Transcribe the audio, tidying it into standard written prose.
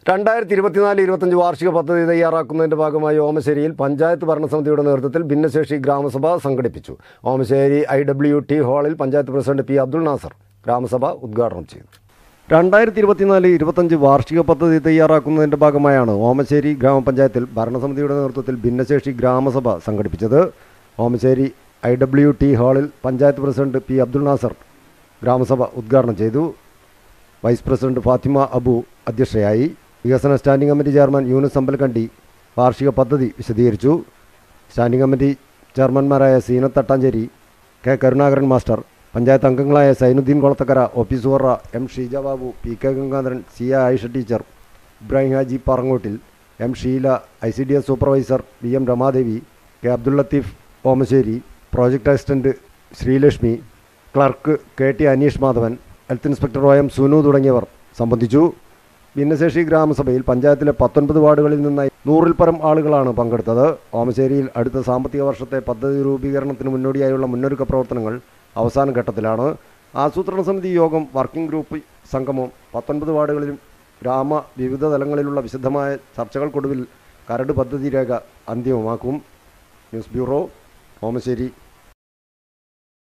2024-25 വാർഷിക പദ്ധതി തയ്യാറാക്കുന്നതിന്റെ ഭാഗമായി ഓമശ്ശേരിയിൽ പഞ്ചായത്ത് ഭരണസമിതിയുടെ നേതൃത്വത്തിൽ ഭിന്നശേഷി ഗ്രാമസഭ സംഘടിപ്പിച്ചു. ഓമശ്ശേരി IWT ഹാളിൽ പഞ്ചായത്ത് പ്രസിഡന്റ് P. അബ്ദുൾ നാസർ ഗ്രാമസഭ ഉദ്ഘാടനം ചെയ്തു. 2024-25 വാർഷിക പദ്ധതി തയ്യാറാക്കുന്നതിന്റെ ഭാഗമായാണ് ഓമശ്ശേരി ഗ്രാമപഞ്ചായത്തിൽ ഭരണസമിതിയുടെ നേതൃത്വത്തിൽ ഭിന്നശേഷി ഗ്രാമസഭ സംഘടിപ്പിച്ചത്. ഓമശ്ശേരി IWT ഹാളിൽ പഞ്ചായത്ത് പ്രസിഡന്റ് P. അബ്ദുൾ നാസർ ഗ്രാമസഭ ഉദ്ഘാടനം ചെയ്തു. വൈസ് പ്രസിഡന്റ് ഫാത്തിമ അബു അധ്യക്ഷയായി. വികസന standing committee chairman Yunus Ambalakandi വാർഷിക പദ്ധതി വിശദീകരിച്ചു. സ്റ്റാൻഡിംഗ് കമ്മിറ്റി ചെയർമാൻമാരായ സീനത്ത് തട്ടാഞ്ചേരി, K. കരുണാകരൻ മാസ്റ്റർ, പഞ്ചായത്ത് അംഗങ്ങളായ Zainuddin Kolathakkara, OP Suhara, M. Sheeja Babu, PK Gangadharan, CA Ayisha teacher, Ibrahim Haji Parangottil, M. Sheela, ICDS supervisor VM Ramadevi, K. Abdul Latheef Omassery, project assistant Sreelakshmi, clerk KT Aneesh Madhavan, health inspector OM Sunu തുടങ്ങിയവർ സംബന്ധിച്ചു. ഭിന്നശേഷി ഗ്രാമസഭയിൽ പഞ്ചായത്തിലെ 19 വാർഡുകളിൽ നിന്നായി 100-ൽ പരം ആളുകളാണ് പങ്കെടുത്തത്. ഓമശ്ശേരിയിൽ അടുത്ത സാമ്പത്തിക വർഷത്തെ പദ്ധതി രൂപീകരണത്തിന് മുന്നോടിയായുള്ള മുന്നൊരുക്ക പ്രവർത്തനങ്ങൾ അവസാന ഘട്ടത്തിലാണ്. ആസൂത്രണ സമിതി യോഗം, വർക്കിംഗ് ഗ്രൂപ്പ് സംഗമം, 19 വാർഡുകളിലും വിവിധ തലങ്ങളിലുള്ള വിശദമായ ചർച്ചകൾക്കൊടുവിൽ കരട് പദ്ധതി രേഖ അന്തിമമാക്കും. News bureau, Omassery.